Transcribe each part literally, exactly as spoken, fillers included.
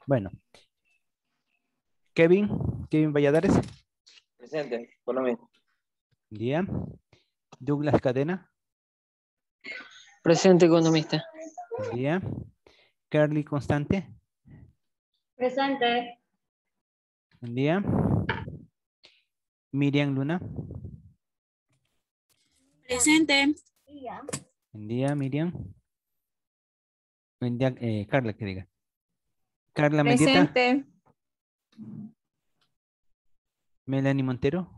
Bueno, Kevin, Kevin Valladares. Presente, por lo mismo. Buen día. Douglas Cadena. Presente, economista. Buen día. Carly Constante. Presente. Buen día. Miriam Luna. Presente. Buen día, Miriam. Buen día, eh, Carla, que diga. Carla Mendieta. Presente. Melanie Montero.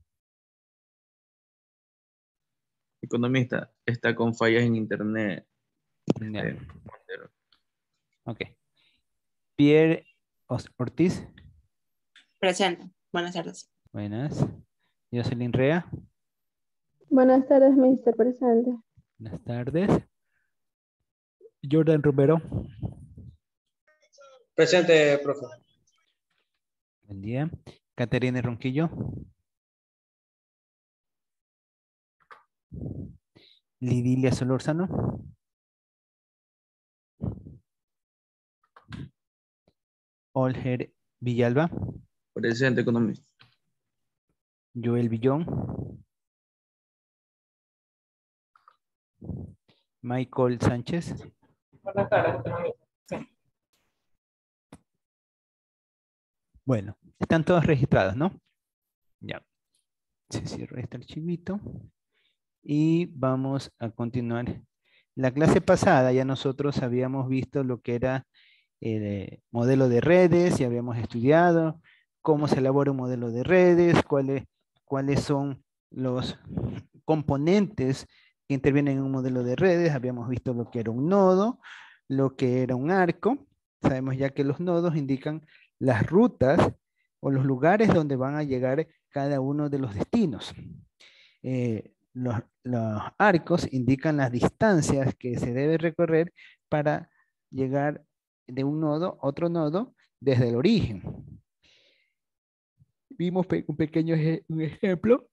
Economista, está con fallas en internet. Ya. Este, Montero. Ok. Pierre Os- Ortiz. Presente. Buenas tardes. Buenas. Jocelyn Rea. Buenas tardes, mister Presente. Buenas tardes. Jordan Romero. Presente, profe. Buen día. Caterina Ronquillo. Lidilia Solórzano. Olger Villalba. Presente, economista. Joel Villón. Michael Sánchez. Buenas tardes, economista. Sí. Bueno, están todos registrados, ¿no? Ya. Se cierra este archivito. Y vamos a continuar. La clase pasada ya nosotros habíamos visto lo que era el eh, modelo de redes, y habíamos estudiado cómo se elabora un modelo de redes, cuáles, cuáles son los componentes que intervienen en un modelo de redes. Habíamos visto lo que era un nodo, lo que era un arco. Sabemos ya que los nodos indican las rutas o los lugares donde van a llegar cada uno de los destinos. Eh, los, los arcos indican las distancias que se debe recorrer para llegar de un nodo a otro nodo desde el origen. Vimos pe un pequeño ej un ejemplo.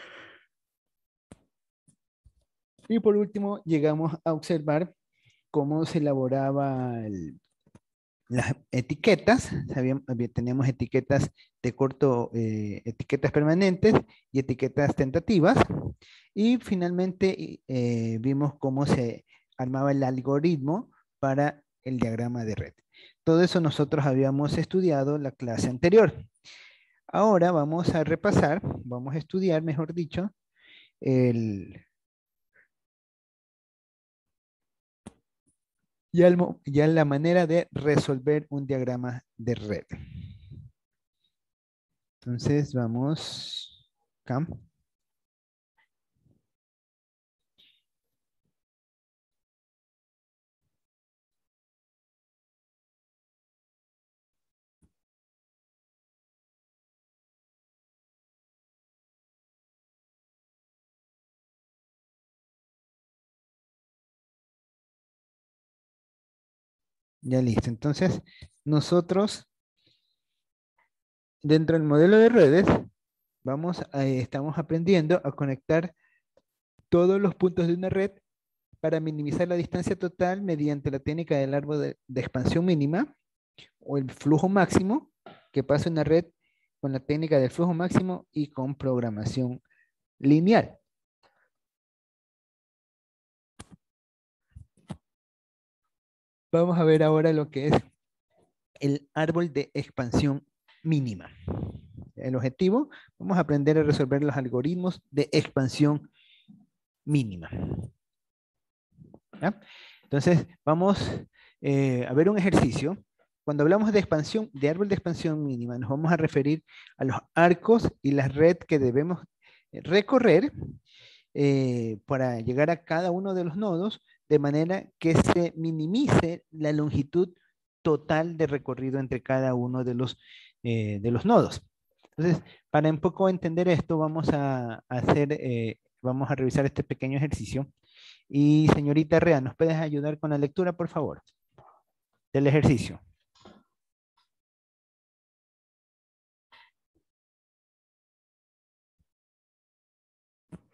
Y por último llegamos a observar cómo se elaboraba el, las etiquetas. Sabíamos, teníamos etiquetas de corto, eh, etiquetas permanentes y etiquetas tentativas. Y finalmente eh, vimos cómo se armaba el algoritmo para el diagrama de red. Todo eso nosotros habíamos estudiado la clase anterior. Ahora vamos a repasar, vamos a estudiar, mejor dicho, el, ya, el, ya la manera de resolver un diagrama de red. Entonces vamos acá. Ya listo. Entonces, nosotros, dentro del modelo de redes, vamos a, eh, estamos aprendiendo a conectar todos los puntos de una red para minimizar la distancia total mediante la técnica del árbol de, de expansión mínima o el flujo máximo que pasa una red con la técnica del flujo máximo y con programación lineal. Vamos a ver ahora lo que es el árbol de expansión mínima. El objetivo, vamos a aprender a resolver los algoritmos de expansión mínima. ¿Ya? Entonces, vamos eh, a ver un ejercicio. Cuando hablamos de expansión, de árbol de expansión mínima, nos vamos a referir a los arcos y la red que debemos recorrer eh, para llegar a cada uno de los nodos, de manera que se minimice la longitud total de recorrido entre cada uno de los, eh, de los nodos. Entonces, para un poco entender esto, vamos a, hacer, eh, vamos a revisar este pequeño ejercicio. Y señorita Rea, ¿nos puedes ayudar con la lectura, por favor, del ejercicio?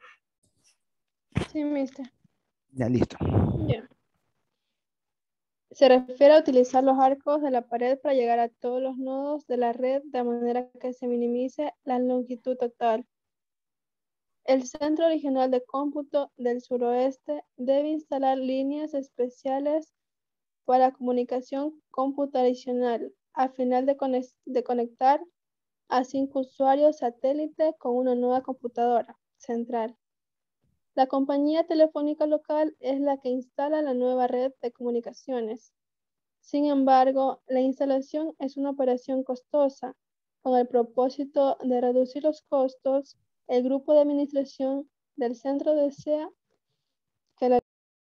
Sí, mister. Ya, listo. Ya. Se refiere a utilizar los arcos de la pared para llegar a todos los nodos de la red de manera que se minimice la longitud total. El Centro Regional de Cómputo del Suroeste debe instalar líneas especiales para comunicación computacional a final de, conex- de conectar a cinco usuarios satélite con una nueva computadora central. La compañía telefónica local es la que instala la nueva red de comunicaciones. Sin embargo, la instalación es una operación costosa. Con el propósito de reducir los costos, el grupo de administración del centro desea que la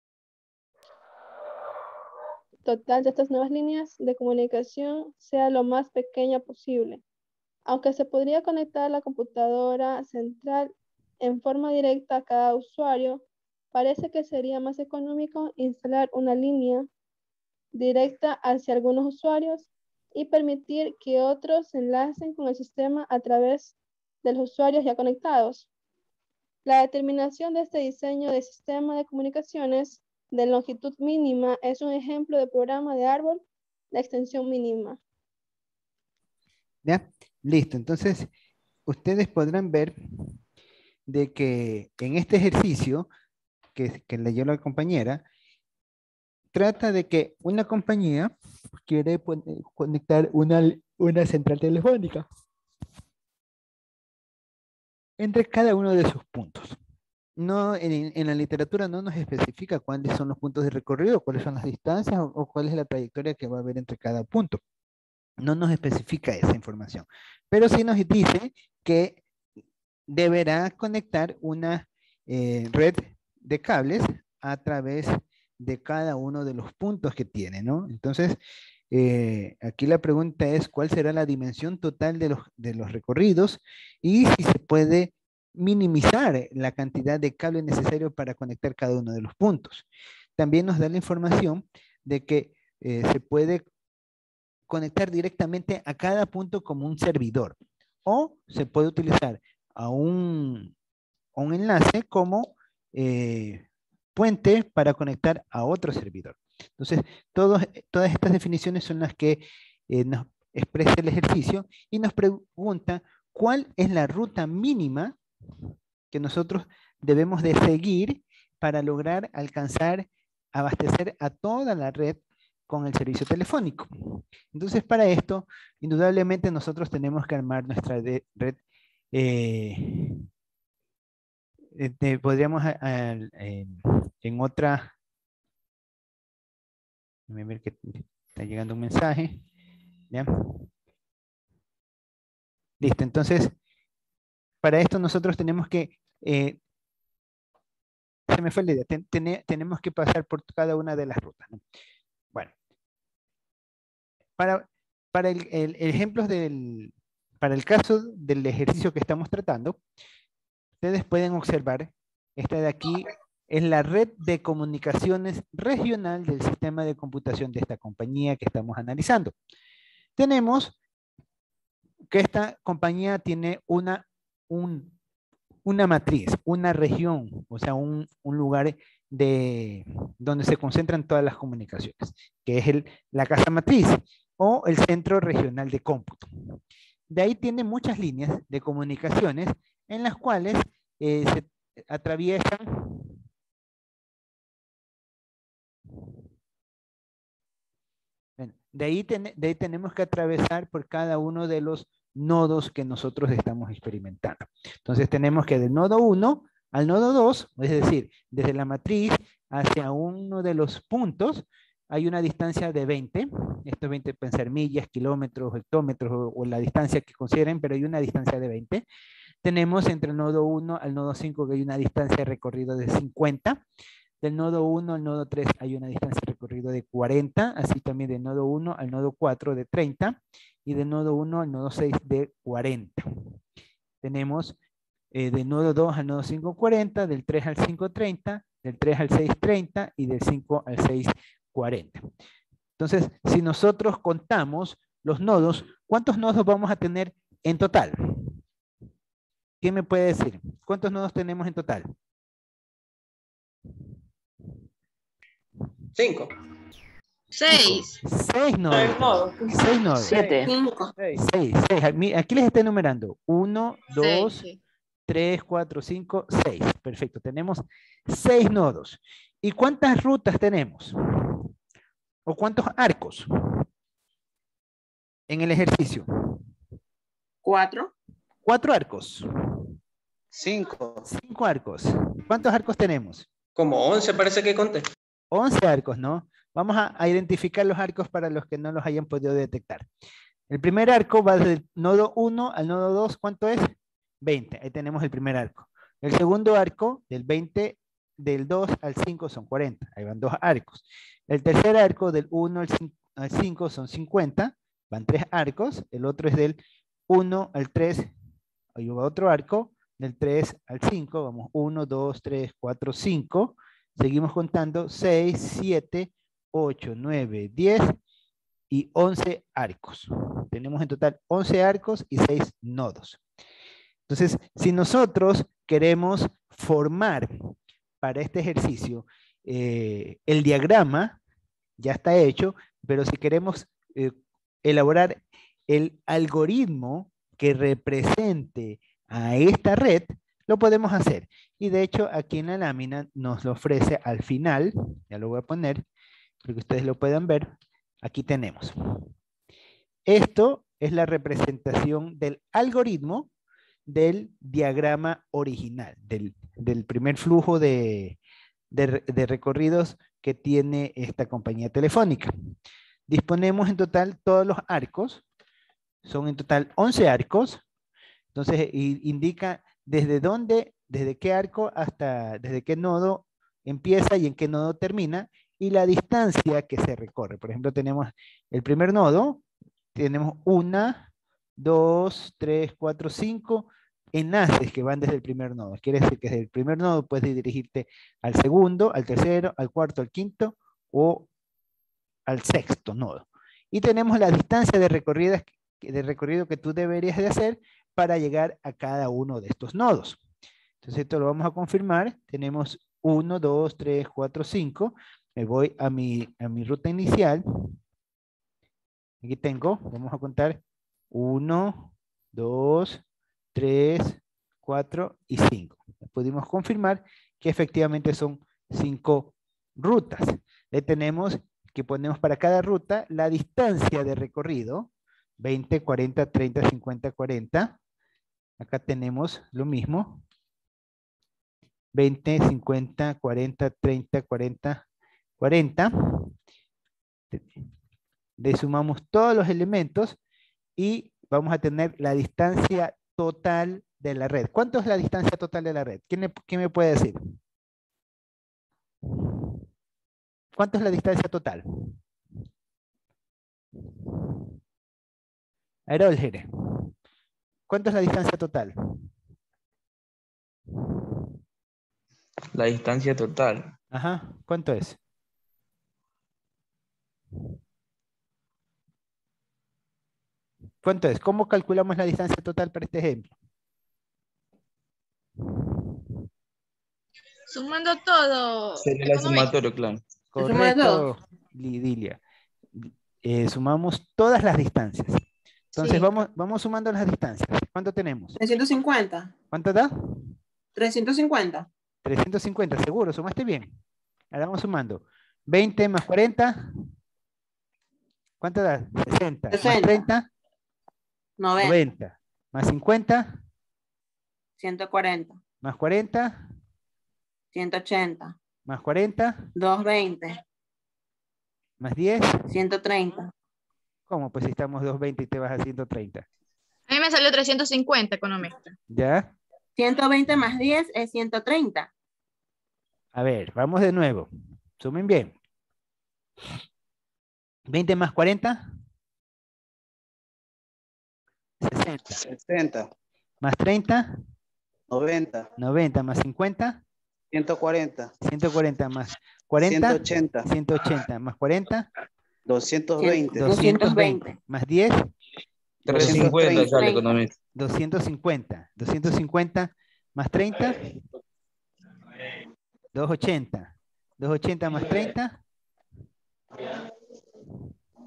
total de estas nuevas líneas de comunicación sea lo más pequeña posible. Aunque se podría conectar la computadora central en forma directa a cada usuario, parece que sería más económico instalar una línea directa hacia algunos usuarios y permitir que otros se enlacen con el sistema a través de los usuarios ya conectados. La determinación de este diseño de sistema de comunicaciones de longitud mínima es un ejemplo de programa de árbol de extensión mínima. ¿Ya? Listo. Entonces, ustedes podrán ver de que en este ejercicio que, que leyó la compañera, trata de que una compañía quiere pon- conectar una, una central telefónica entre cada uno de sus puntos. No, en, en la literatura no nos especifica cuáles son los puntos de recorrido, cuáles son las distancias o, o cuál es la trayectoria que va a haber entre cada punto. No nos especifica esa información, pero sí nos dice que deberá conectar una eh, red de cables a través de cada uno de los puntos que tiene, ¿no? Entonces, eh, aquí la pregunta es cuál será la dimensión total de los, de los recorridos y si se puede minimizar la cantidad de cable necesario para conectar cada uno de los puntos. También nos da la información de que eh, se puede conectar directamente a cada punto como un servidor o se puede utilizar a un, a un enlace como eh, puente para conectar a otro servidor. Entonces, todos, todas estas definiciones son las que eh, nos expresa el ejercicio y nos pregunta cuál es la ruta mínima que nosotros debemos de seguir para lograr alcanzar, abastecer a toda la red con el servicio telefónico. Entonces, para esto, indudablemente nosotros tenemos que armar nuestra de, red. Eh, eh, podríamos a, a, en, en otra, déjame ver que está llegando un mensaje. ¿Ya? Listo, entonces, para esto nosotros tenemos que, eh, se me fue la idea, ten, ten, tenemos que pasar por cada una de las rutas, ¿no? Bueno, para, para el, el, el ejemplo del, para el caso del ejercicio que estamos tratando, ustedes pueden observar, esta de aquí es la red de comunicaciones regional del sistema de computación de esta compañía que estamos analizando. Tenemos que esta compañía tiene una, un, una matriz, una región, o sea, un, un lugar de, donde se concentran todas las comunicaciones, que es el, la casa matriz o el centro regional de cómputo. De ahí tiene muchas líneas de comunicaciones en las cuales eh, se atraviesan bueno, de, ahí ten, de ahí tenemos que atravesar por cada uno de los nodos que nosotros estamos experimentando. Entonces tenemos que del nodo uno al nodo dos, es decir, desde la matriz hacia uno de los puntos, hay una distancia de veinte, estos veinte pueden ser millas, kilómetros, hectómetros o, o la distancia que consideren, pero hay una distancia de veinte. Tenemos entre el nodo uno al nodo cinco que hay una distancia de recorrido de cincuenta. Del nodo uno al nodo tres hay una distancia de recorrido de cuarenta, así también del nodo uno al nodo cuatro de treinta y del nodo uno al nodo seis de cuarenta. Tenemos eh, del nodo dos al nodo cinco cuarenta, del tres al cinco treinta, del tres al seis treinta y del cinco al seis cuarenta. Entonces, si nosotros contamos los nodos, ¿cuántos nodos vamos a tener en total? ¿Quién me puede decir? ¿Cuántos nodos tenemos en total? Cinco. Seis. Seis nodos. Seis nodos. Seis nodos. Siete. Cinco. Seis, seis. Aquí aquí les estoy enumerando. Uno, dos, Seis. tres, cuatro, cinco, seis. Perfecto. Tenemos seis nodos. ¿Y cuántas rutas tenemos? ¿O cuántos arcos en el ejercicio? Cuatro. Cuatro arcos. Cinco. Cinco arcos. ¿Cuántos arcos tenemos? Como once parece que conté. Once arcos, ¿no? Vamos a, a identificar los arcos para los que no los hayan podido detectar. El primer arco va desde el nodo uno al nodo dos. ¿Cuánto es? veinte. Ahí tenemos el primer arco. El segundo arco, del veinte, del dos al cinco son cuarenta. Ahí van dos arcos. El tercer arco, del uno al cinco son cincuenta. Van tres arcos. El otro es del uno al tres. Ahí va otro arco. Del tres al cinco. Vamos uno, dos, tres, cuatro, cinco. Seguimos contando seis, siete, ocho, nueve, diez y once arcos. Tenemos en total once arcos y seis nodos. Entonces, si nosotros queremos formar para este ejercicio eh, el diagrama, ya está hecho, pero si queremos eh, elaborar el algoritmo que represente a esta red, lo podemos hacer. Y de hecho, aquí en la lámina nos lo ofrece al final. Ya lo voy a poner, para que ustedes lo puedan ver. Aquí tenemos. Esto es la representación del algoritmo del diagrama original, del, del primer flujo de, de, de recorridos que tiene esta compañía telefónica. Disponemos en total todos los arcos. Son en total once arcos. Entonces, indica desde dónde, desde qué arco hasta, desde qué nodo empieza y en qué nodo termina, y la distancia que se recorre. Por ejemplo, tenemos el primer nodo, tenemos una, dos, tres, cuatro, cinco enlaces que van desde el primer nodo. Quiere decir que desde el primer nodo puedes dirigirte al segundo, al tercero, al cuarto, al quinto o al sexto nodo. Y tenemos la distancia de recorrido, de recorrido que tú deberías de hacer para llegar a cada uno de estos nodos. Entonces esto lo vamos a confirmar. Tenemos uno, dos, tres, cuatro, cinco. Me voy a mi, a mi ruta inicial. Aquí tengo, vamos a contar uno, dos, tres, cuatro y cinco. Pudimos confirmar que efectivamente son cinco rutas. Le tenemos que ponemos para cada ruta la distancia de recorrido. veinte, cuarenta, treinta, cincuenta, cuarenta. Acá tenemos lo mismo. veinte, cincuenta, cuarenta, treinta, cuarenta, cuarenta. Le sumamos todos los elementos y vamos a tener la distancia total de la red. ¿Cuánto es la distancia total de la red? ¿Quién me, quién me puede decir? ¿Cuánto es la distancia total? Aerolgere. ¿Cuánto es la distancia total? La distancia total. Ajá, ¿cuánto es? ¿Cuánto es? ¿Cómo calculamos la distancia total para este ejemplo? Sumando todo. Sería el sumatorio, claro. Correcto, Lidilia. Eh, sumamos todas las distancias. Entonces Sí. vamos, vamos sumando las distancias. ¿Cuánto tenemos? trescientos cincuenta. ¿Cuánto da? trescientos cincuenta. trescientos cincuenta, seguro, sumaste bien. Ahora vamos sumando. veinte más cuarenta. ¿Cuánto da? sesenta. Más sesenta. treinta. noventa. noventa. Más cincuenta. ciento cuarenta. Más cuarenta. ciento ochenta. Más cuarenta. doscientos veinte. Más diez. ciento treinta. ¿Cómo? Pues si estamos doscientos veinte y te vas a ciento treinta. A mí me salió trescientos cincuenta, economista. ¿Ya? ciento veinte más diez es ciento treinta. A ver, vamos de nuevo. Sumen bien. veinte más cuarenta. sesenta. sesenta, Más treinta. noventa, noventa. Más cincuenta. ciento cuarenta, ciento cuarenta. Más cuarenta. ciento ochenta, ciento ochenta. Más cuarenta. doscientos veinte, doscientos veinte. Más diez. trescientos cincuenta doscientos sale economista. doscientos cincuenta. doscientos cincuenta más treinta. doscientos ochenta. doscientos ochenta más treinta.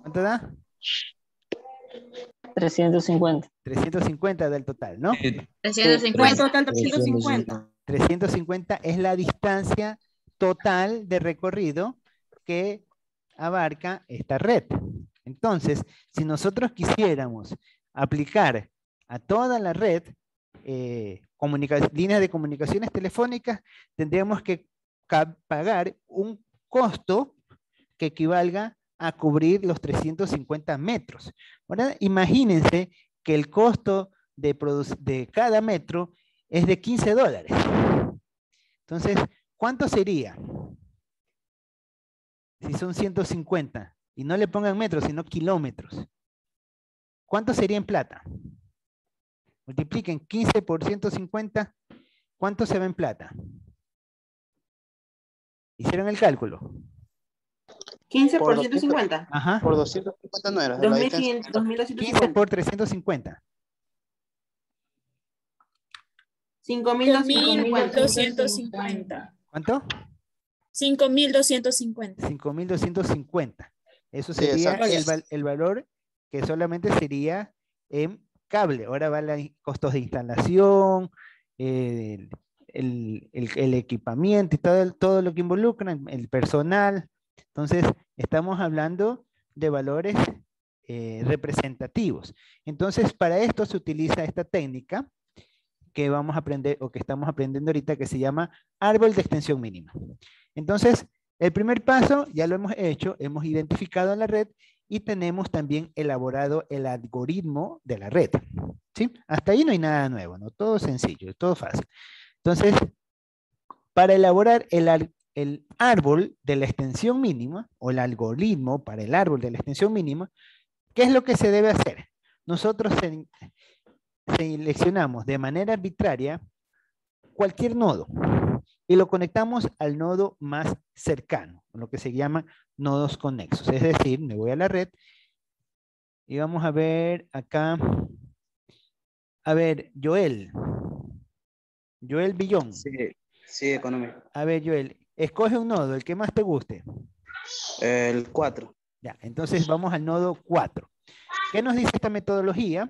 ¿Cuánto da? trescientos cincuenta. trescientos cincuenta del total, ¿no? Sí, trescientos ¿Cuánto cincuenta. total? trescientos cincuenta. trescientos cincuenta es la distancia total de recorrido que abarca esta red. Entonces, si nosotros quisiéramos aplicar a toda la red eh, comunica- líneas de comunicaciones telefónicas, tendríamos que ca- pagar un costo que equivalga a cubrir los trescientos cincuenta metros. Ahora, imagínense que el costo de, produ- de cada metro es de quince dólares. Entonces, ¿cuánto sería? Si son ciento cincuenta. Y no le pongan metros, sino kilómetros. ¿Cuánto sería en plata? Multipliquen quince por ciento cincuenta. ¿Cuánto se va en plata? ¿Hicieron el cálculo? quince por Por ciento cincuenta. Ajá. Por doscientos cincuenta no era. dos la mil distancia. quinientos, dos mil doscientos quince cincuenta. por trescientos cincuenta. cinco mil doscientos cincuenta. doscientos cincuenta. ¿Cuánto? cinco mil doscientos cincuenta. cinco mil doscientos cincuenta. Eso Sí, sería exacto. el, val- el valor que solamente sería en cable. Ahora va los costos de instalación, eh, el, el- el equipamiento y todo, el- todo lo que involucra, el personal. Entonces, estamos hablando de valores eh, representativos. Entonces, para esto se utiliza esta técnica que vamos a aprender o que estamos aprendiendo ahorita, que se llama árbol de extensión mínima. Entonces, el primer paso ya lo hemos hecho, hemos identificado la red y tenemos también elaborado el algoritmo de la red. ¿Sí? Hasta ahí no hay nada nuevo, ¿no? Todo sencillo, todo fácil. Entonces, para elaborar el, al- el árbol de la extensión mínima o el algoritmo para el árbol de la extensión mínima, ¿qué es lo que se debe hacer? Nosotros se- seleccionamos de manera arbitraria cualquier nodo y lo conectamos al nodo más cercano, lo que se llama nodos conexos. Es decir, me voy a la red y vamos a ver acá. A ver, Joel. Joel Villón. Sí, sí, economía. A ver, Joel, escoge un nodo, el que más te guste. El cuatro. Ya, entonces vamos al nodo cuatro. ¿Qué nos dice esta metodología?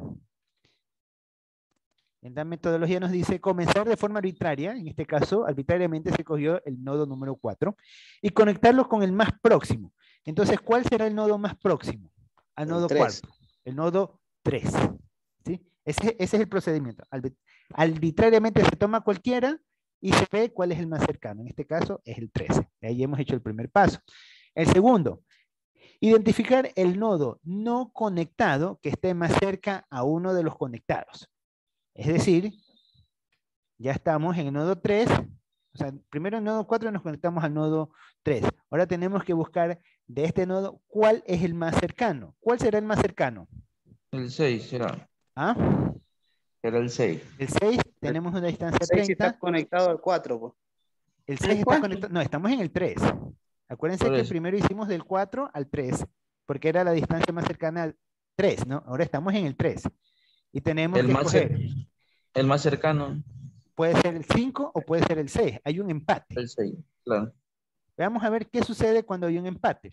Esta metodología nos dice comenzar de forma arbitraria, en este caso, arbitrariamente se cogió el nodo número cuatro, y conectarlo con el más próximo. Entonces, ¿cuál será el nodo más próximo? Al El nodo tres. cuarto. El nodo tres. ¿Sí? Ese, ese es el procedimiento. Arbi- Arbitrariamente se toma cualquiera y se ve cuál es el más cercano. En este caso es el trece. Ahí hemos hecho el primer paso. El segundo, identificar el nodo no conectado que esté más cerca a uno de los conectados. Es decir, ya estamos en el nodo tres. O sea, primero en el nodo cuatro nos conectamos al nodo tres. Ahora tenemos que buscar de este nodo cuál es el más cercano. ¿Cuál será el más cercano? El seis será. ¿Ah? Era el seis. El seis, tenemos una distancia seis sí está treinta. conectado al cuatro, pues. El ¿Al seis está cuatro? conectado. No, estamos en el tres. Acuérdense Por que eso. primero hicimos del cuatro al tres, porque era la distancia más cercana al tres, ¿no? Ahora estamos en el tres. Y tenemos El que más, escoger. cer- el más cercano, Puede ser el cinco o puede ser el seis. Hay un empate. el seis, claro. Veamos a ver qué sucede cuando hay un empate.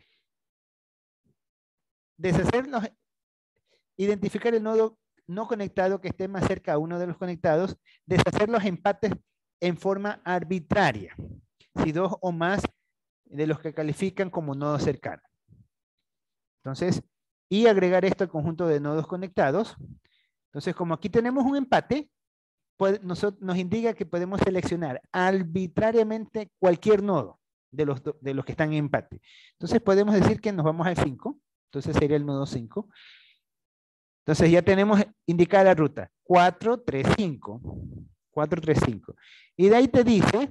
Deshacer los, identificar el nodo no conectado que esté más cerca a uno de los conectados, deshacer los empates en forma arbitraria, si dos o más de los que califican como nodo cercano. Entonces, y agregar esto al conjunto de nodos conectados. Entonces, como aquí tenemos un empate, puede- nos, nos indica que podemos seleccionar arbitrariamente cualquier nodo de los, do- de los que están en empate. Entonces, podemos decir que nos vamos al cinco. Entonces, sería el nodo cinco. Entonces, ya tenemos indicada la ruta. cuatro, tres, cinco. cuatro, tres, cinco. Y de ahí te dice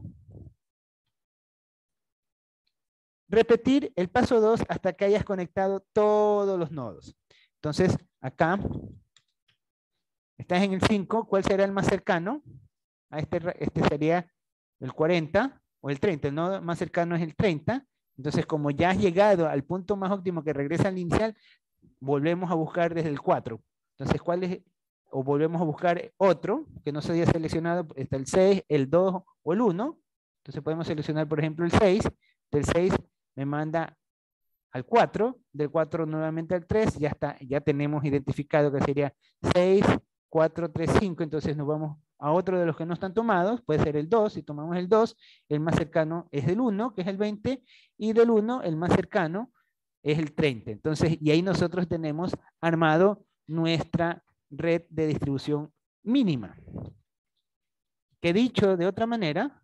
repetir el paso dos hasta que hayas conectado todos los nodos. Entonces, acá estás en el cinco. ¿Cuál será el más cercano? A este, ra- este sería el cuarenta o el treinta. El nodo más cercano es el treinta. Entonces, como ya has llegado al punto más óptimo que regresa al inicial, volvemos a buscar desde el cuatro. Entonces, ¿cuál es? O volvemos a buscar otro que no se haya seleccionado. Está el seis, el dos o el uno. Entonces, podemos seleccionar, por ejemplo, el seis. Del seis me manda al cuatro, del cuatro nuevamente al tres, ya está, ya tenemos identificado que sería seis, cuatro, tres, cinco, entonces nos vamos a otro de los que no están tomados, puede ser el dos, si tomamos el dos, el más cercano es el uno, que es el veinte, y del uno, el más cercano es el treinta. Entonces, y ahí nosotros tenemos armado nuestra red de distribución mínima. Que dicho de otra manera,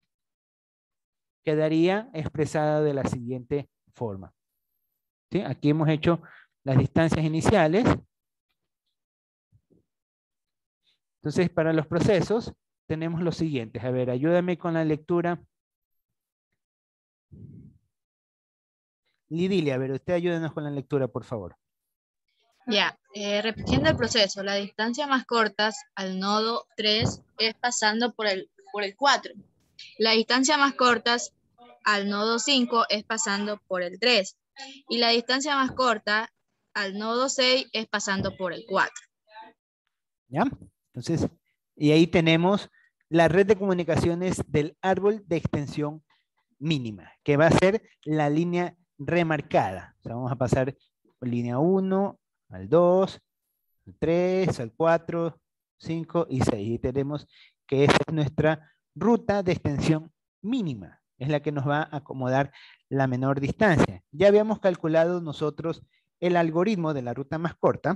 quedaría expresada de la siguiente forma. ¿Sí? Aquí hemos hecho las distancias iniciales. Entonces, para los procesos, tenemos los siguientes. A ver, ayúdame con la lectura. Lidilia, a ver, usted ayúdenos con la lectura, por favor. Ya, eh, repitiendo el proceso, la distancia más corta al nodo tres es pasando por el, por el cuatro. La distancia más corta al nodo cinco es pasando por el tres. Y la distancia más corta al nodo seis es pasando por el cuatro. ¿Ya? Entonces, y ahí tenemos la red de comunicaciones del árbol de extensión mínima, que va a ser la línea remarcada. O sea, vamos a pasar por línea uno, al dos, al tres, al cuatro, cinco y seis. Y tenemos que esa es nuestra ruta de extensión mínima. Es la que nos va a acomodar la menor distancia. Ya habíamos calculado nosotros el algoritmo de la ruta más corta.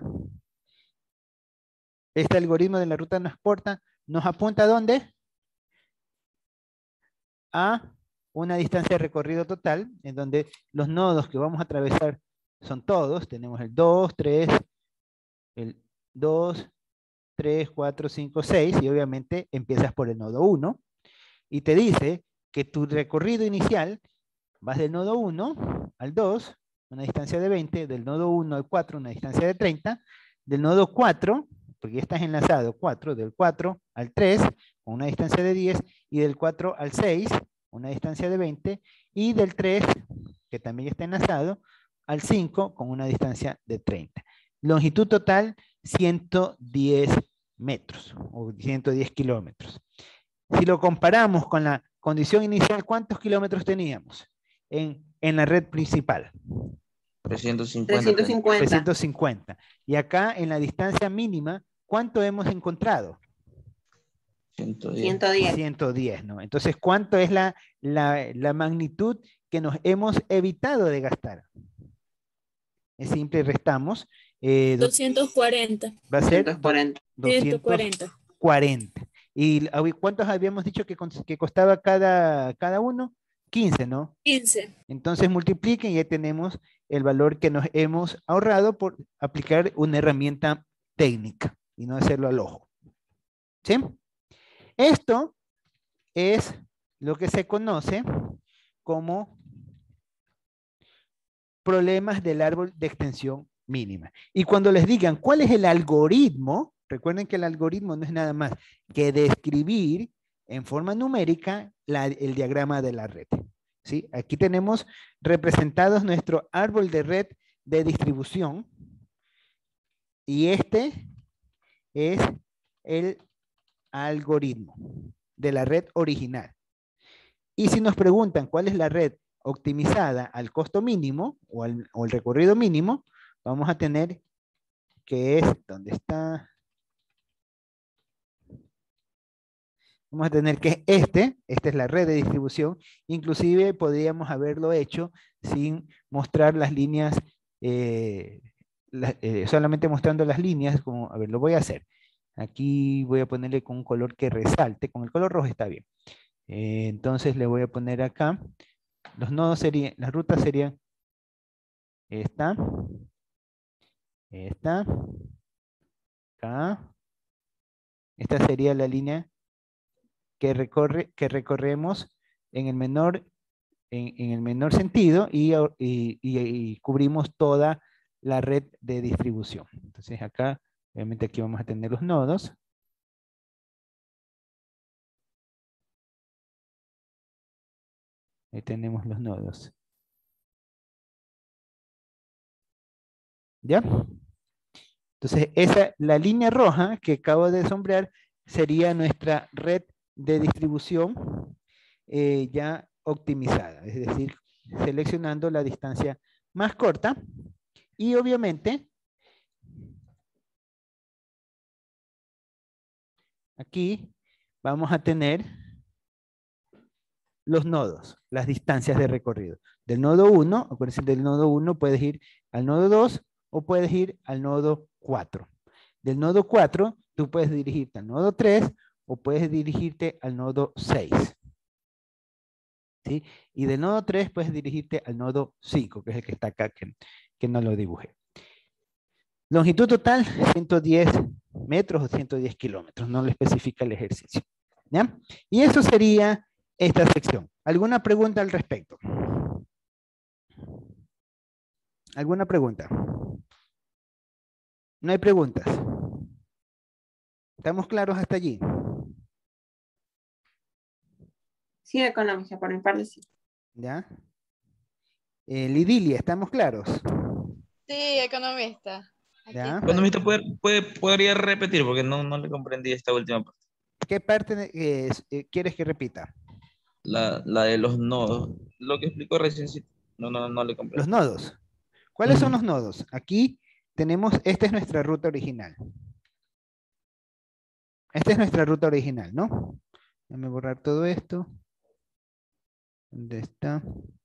Este algoritmo de la ruta más corta nos apunta ¿a dónde? A una distancia de recorrido total, en donde los nodos que vamos a atravesar son todos. Tenemos el dos, tres, el dos, tres, cuatro, cinco, seis, y obviamente empiezas por el nodo uno, y te dice que tu recorrido inicial, vas del nodo uno al dos, una distancia de veinte, del nodo uno al cuatro, una distancia de treinta, del nodo cuatro, porque ya estás enlazado, cuatro, del cuatro al tres, con una distancia de diez, y del cuatro al seis, una distancia de veinte, y del tres, que también está enlazado, al cinco, con una distancia de treinta. Longitud total, ciento diez metros, o ciento diez kilómetros. Si lo comparamos con la condición inicial, ¿cuántos kilómetros teníamos en, en la red principal? trescientos cincuenta. trescientos cincuenta. trescientos cincuenta. Y acá en la distancia mínima, ¿cuánto hemos encontrado? ciento diez. ciento diez. ciento diez, ¿no? Entonces, ¿cuánto es la, la, la magnitud que nos hemos evitado de gastar? Es simple, restamos. Eh, doscientos cuarenta. Va a ser ciento cuarenta. ciento cuarenta. doscientos cuarenta. ¿Y cuántos habíamos dicho que, que costaba cada, cada uno? quince, ¿no? quince. Entonces multipliquen y ya tenemos el valor que nos hemos ahorrado por aplicar una herramienta técnica y no hacerlo al ojo. ¿Sí? Esto es lo que se conoce como problemas del árbol de extensión mínima. Y cuando les digan cuál es el algoritmo, recuerden que el algoritmo no es nada más que describir en forma numérica la, el diagrama de la red. ¿Sí? Aquí tenemos representados nuestro árbol de red de distribución y este es el algoritmo de la red original. Y si nos preguntan cuál es la red optimizada al costo mínimo o, al, o el recorrido mínimo, vamos a tener que es, ¿dónde está? Vamos a tener que este, esta es la red de distribución, inclusive podríamos haberlo hecho sin mostrar las líneas, eh, la, eh, solamente mostrando las líneas, como, a ver, lo voy a hacer. Aquí voy a ponerle con un color que resalte, con el color rojo está bien. Eh, entonces le voy a poner acá, los nodos serían, las rutas serían esta, esta, acá, esta sería la línea que recorre, que recorremos en el menor, en, en el menor sentido y, y, y, y cubrimos toda la red de distribución. Entonces acá, obviamente aquí vamos a tener los nodos. Ahí tenemos los nodos. ¿Ya? Entonces, esa, la línea roja que acabo de sombrear sería nuestra red de distribución eh, ya optimizada, es decir, seleccionando la distancia más corta. Y obviamente, aquí vamos a tener los nodos, las distancias de recorrido. Del nodo uno, acuérdense, del nodo uno puedes ir al nodo dos o puedes ir al nodo cuatro. Del nodo cuatro, tú puedes dirigirte al nodo tres o puedes dirigirte al nodo seis. ¿Sí? Y del nodo tres puedes dirigirte al nodo cinco, que es el que está acá, que, que no lo dibujé. Longitud total, ciento diez metros o ciento diez kilómetros, no le especifica el ejercicio. ¿Ya? Y eso sería esta sección. ¿Alguna pregunta al respecto? ¿Alguna pregunta? No hay preguntas. ¿Estamos claros hasta allí? Sí, económica, por mi parte sí. ¿Ya? Eh, Lidilia, ¿estamos claros? Sí, economista. Aquí ¿Ya? estoy. Economista, ¿puede, puede, podría repetir porque no, no le comprendí esta última parte. ¿Qué parte de- eh, eh, quieres que repita? La, la de los nodos. Lo que explicó recién, sí. No, no, no le Los comprendí. nodos. ¿Cuáles son Ujú. los nodos? Aquí tenemos, esta es nuestra ruta original. Esta es nuestra ruta original, ¿no? Déjame borrar todo esto. ¿Dónde está?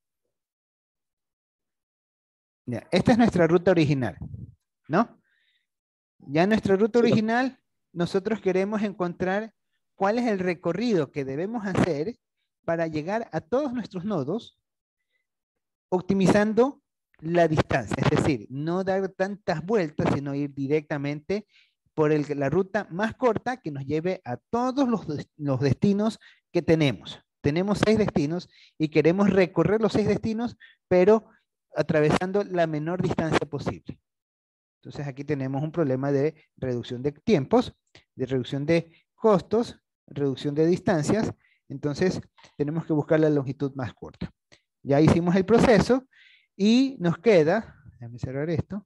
Ya, esta es nuestra ruta original, ¿no? Ya en nuestra ruta Sí. original, nosotros queremos encontrar cuál es el recorrido que debemos hacer para llegar a todos nuestros nodos, optimizando la distancia, es decir, no dar tantas vueltas, sino ir directamente por el, la ruta más corta que nos lleve a todos los, los destinos que tenemos. Tenemos seis destinos y queremos recorrer los seis destinos, pero atravesando la menor distancia posible. Entonces aquí tenemos un problema de reducción de tiempos, de reducción de costos, reducción de distancias. Entonces tenemos que buscar la longitud más corta. Ya hicimos el proceso y nos queda, déjame cerrar esto.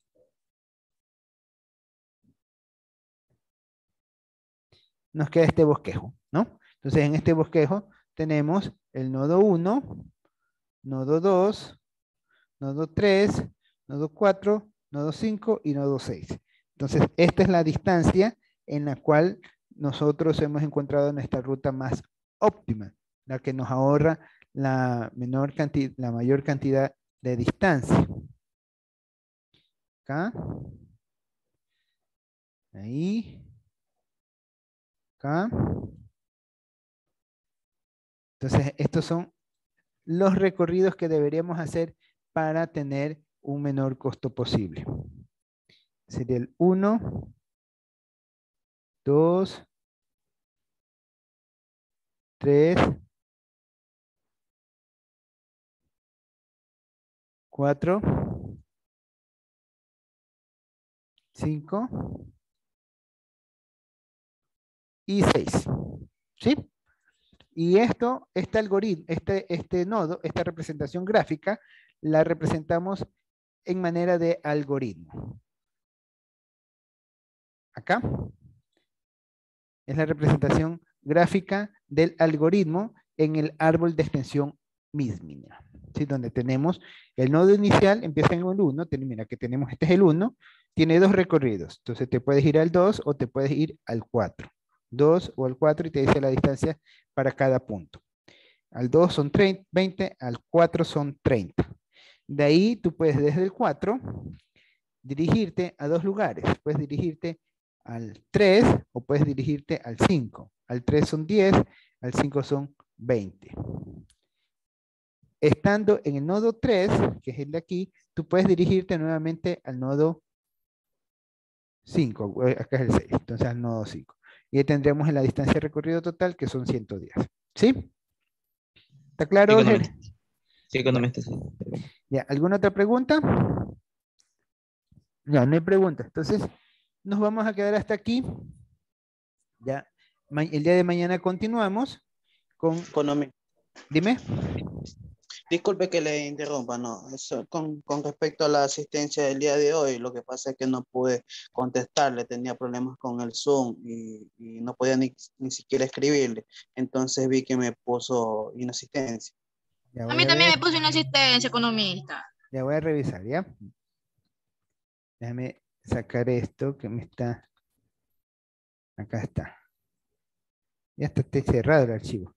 Nos queda este bosquejo, ¿no? Entonces en este bosquejo tenemos el nodo uno, nodo dos, nodo tres, nodo cuatro, nodo cinco y nodo seis. Entonces esta es la distancia en la cual nosotros hemos encontrado nuestra ruta más óptima, la que nos ahorra la, menor cantidad, la mayor cantidad de distancia. Acá. Ahí. Acá. Entonces, estos son los recorridos que deberíamos hacer para tener un menor costo posible. Sería el uno, dos, tres, cuatro, cinco y seis. ¿Sí? Y esto, este algoritmo, este, este nodo, esta representación gráfica, la representamos en manera de algoritmo. Acá es la representación gráfica del algoritmo en el árbol de extensión mismina. ¿Sí? Donde tenemos el nodo inicial, empieza en el uno, mira que tenemos, este es el uno, tiene dos recorridos. Entonces te puedes ir al dos o te puedes ir al cuatro. dos o al cuatro y te dice la distancia para cada punto. Al dos son treinta, veinte, al cuatro son treinta. De ahí tú puedes desde el cuatro dirigirte a dos lugares. Puedes dirigirte al tres o puedes dirigirte al cinco. Al tres son diez, al cinco son veinte. Estando en el nodo tres, que es el de aquí, tú puedes dirigirte nuevamente al nodo cinco. Acá es el seis, entonces al nodo cinco. Y ahí tendríamos en la distancia de recorrido total, que son ciento diez. ¿Sí? ¿Está claro? Sí, economista. Sí, economista, sí. Ya, ¿alguna otra pregunta? Ya, no hay preguntas. Entonces, nos vamos a quedar hasta aquí. Ya, el día de mañana continuamos con... Economía. Dime. Disculpe que le interrumpa, no. Eso, con, con respecto a la asistencia del día de hoy, lo que pasa es que no pude contestarle, tenía problemas con el Zoom y, y no podía ni, ni siquiera escribirle. Entonces vi que me puso inasistencia. Ya A voy mí a también ver. me puso una asistencia economista. Ya voy a revisar, ¿ya? Déjame sacar esto que me está... Acá está. Ya está, está cerrado el archivo.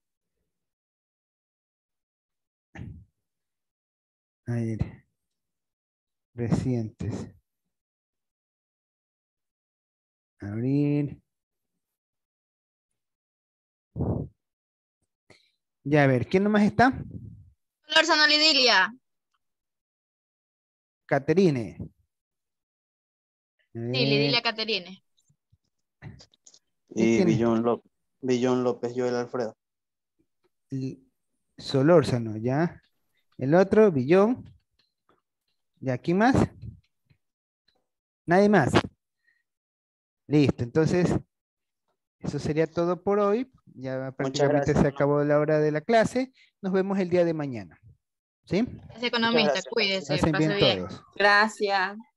A ver. Recientes. Abrir. Ya, a ver, ¿quién nomás está? Solórzano, Lidilia. Caterine. A Sí, ver, Lidilia Caterine. ¿quién Y tiene? Billón López, Billón López, Joel Alfredo. L- Solórzano, ¿ya? El otro, Billón. ¿Y aquí más? Nadie más. Listo, entonces, eso sería todo por hoy. Ya prácticamente gracias, se profe. acabó la hora de la clase. Nos vemos el día de mañana. ¿Sí? Es economista, gracias. cuídese, Hacen pase bien bien. todos. Gracias.